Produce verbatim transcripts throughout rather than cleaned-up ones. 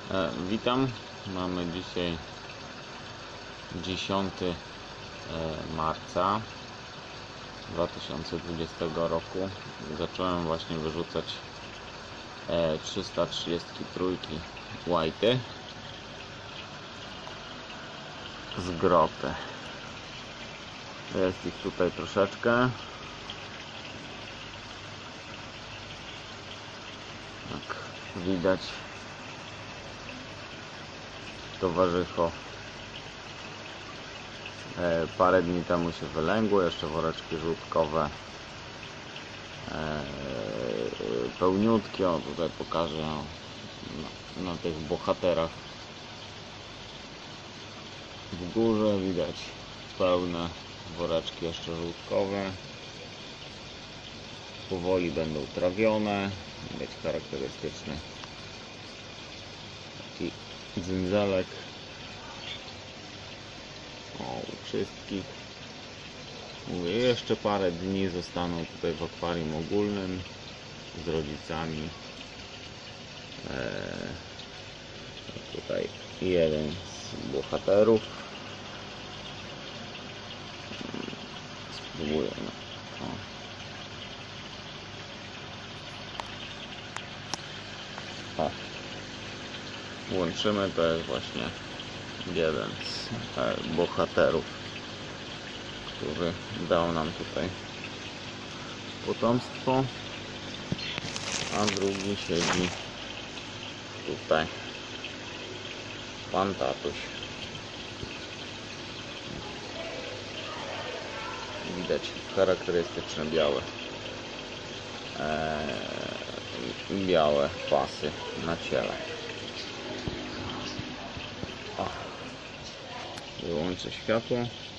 E, witam. Mamy dzisiaj dziesiątego marca dwa tysiące dwudziestego roku. Zacząłem właśnie wyrzucać e, trzysta trzydzieści trzy white'y z groty. Jest ich tutaj troszeczkę. Jak widać, towarzycho e, parę dni temu się wylęgło. Jeszcze woreczki żółtkowe e, pełniutkie. O, tutaj pokażę o, na, na tych bohaterach w górze widać pełne woreczki jeszcze żółtkowe. Powoli będą trawione. Widać charakterystyczny taki dzynzelek. O, u wszystkich. Mówię, jeszcze parę dni zostaną tutaj w akwarium ogólnym z rodzicami. Eee, tutaj jeden z bohaterów. Spróbuję. No. O. Łączymy, to jest właśnie jeden z e, bohaterów, który dał nam tutaj potomstwo, a drugi siedzi tutaj, pan tatuś. Widać charakterystyczne białe e, białe pasy na ciele. O. Wyłączę światło.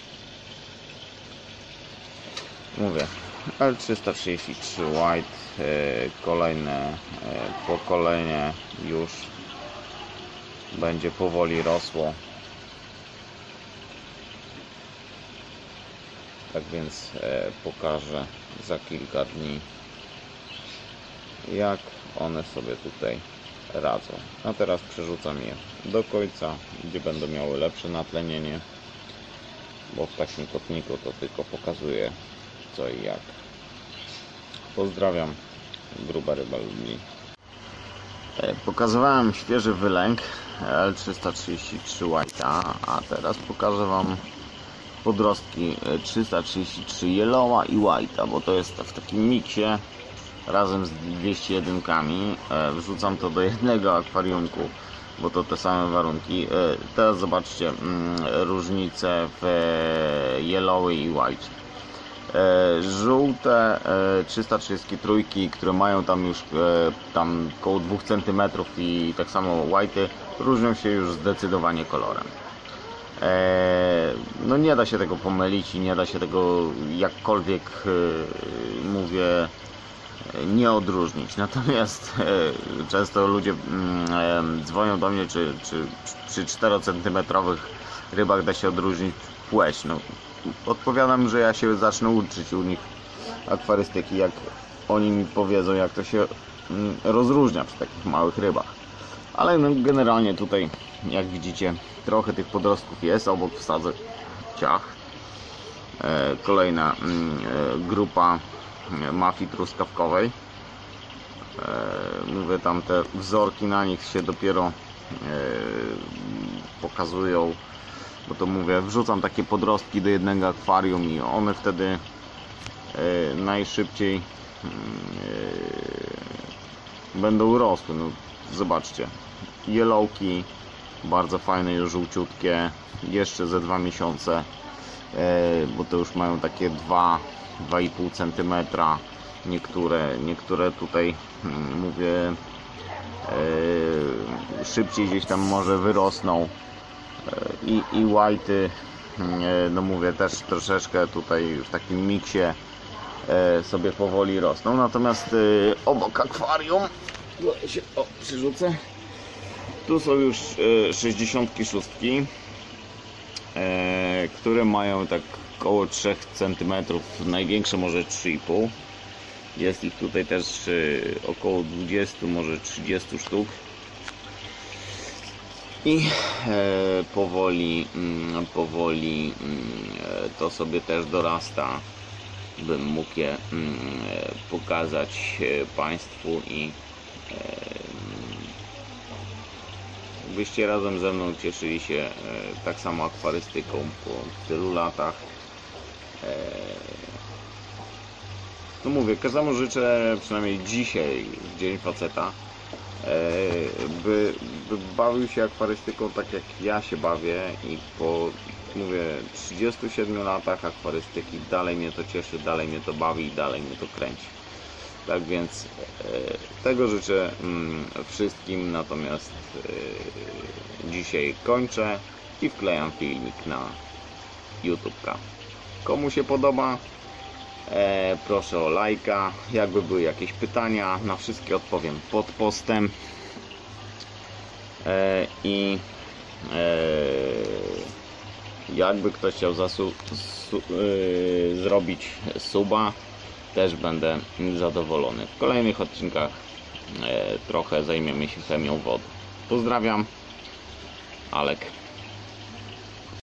Mówię, L trzysta trzydzieści trzy white, e, kolejne e, pokolenie już będzie powoli rosło. Tak więc e, pokażę za kilka dni, jak one sobie tutaj radzą. A teraz przerzucam je do końca, gdzie będą miały lepsze natlenienie, bo w takim kotniku to tylko pokazuję co i jak. Pozdrawiam, gruba ryba lubi. Pokazywałem świeży wylęk L trzysta trzydzieści trzy white'a, a teraz pokażę Wam podrostki trzysta trzydzieści trzy yellowa i white'a, bo to jest w takim miksie razem z dwieście jeden kami. Wrzucam to do jednego akwariumku, bo to te same warunki. Teraz zobaczcie różnicę w yellowy i white. Żółte trzysta trzydzieści trzy, które mają tam już tam około dwóch centymetrów, i tak samo white'y różnią się już zdecydowanie kolorem. No nie da się tego pomylić i nie da się tego jakkolwiek, mówię, nie odróżnić. Natomiast często ludzie dzwonią do mnie, czy, czy przy czterocentymetrowych rybach da się odróżnić płeć. No, odpowiadam, że ja się zacznę uczyć u nich akwarystyki, jak oni mi powiedzą, jak to się rozróżnia przy takich małych rybach. Ale no, generalnie tutaj, jak widzicie, trochę tych podrostków jest. Obok wsadzę ciach. E, kolejna e, grupa mafii truskawkowej. E, mówię, tam te wzorki na nich się dopiero e, pokazują, bo to mówię, wrzucam takie podrostki do jednego akwarium i one wtedy e, najszybciej e, będą rosły. No, zobaczcie, yellowki bardzo fajne, już żółciutkie, jeszcze ze dwa miesiące, e, bo to już mają takie dwa do dwóch i pół centymetra. Niektóre, niektóre tutaj hmm, mówię, e, szybciej gdzieś tam może wyrosną. E, i, i white'y, e, no mówię, też troszeczkę tutaj w takim miksie e, sobie powoli rosną. Natomiast e, obok akwarium, się, o, przyrzucę, tu są już e, sześćdziesiątki szóstki, e, które mają tak około trzech centymetrów, największe może trzy i pół. Jest ich tutaj też e, około dwudziestu, może trzydziestu sztuk. I e, powoli, mm, powoli mm, to sobie też dorasta, bym mógł je mm, pokazać Państwu i e, byście razem ze mną cieszyli się e, tak samo akwarystyką po tylu latach. E, no mówię, każdemu życzę, przynajmniej dzisiaj, w Dzień Faceta, By, by bawił się akwarystyką tak jak ja się bawię i po, mówię, trzydziestu siedmiu latach akwarystyki dalej mnie to cieszy, dalej mnie to bawi i dalej mnie to kręci. Tak więc e, tego życzę mm, wszystkim, natomiast e, dzisiaj kończę i wklejam filmik na YouTube'ka. Komu się podoba, E, proszę o lajka, jakby były jakieś pytania, na wszystkie odpowiem pod postem. E, I e, jakby ktoś chciał zasu, su, e, zrobić suba, też będę zadowolony. W kolejnych odcinkach e, trochę zajmiemy się chemią wody. Pozdrawiam, Alek.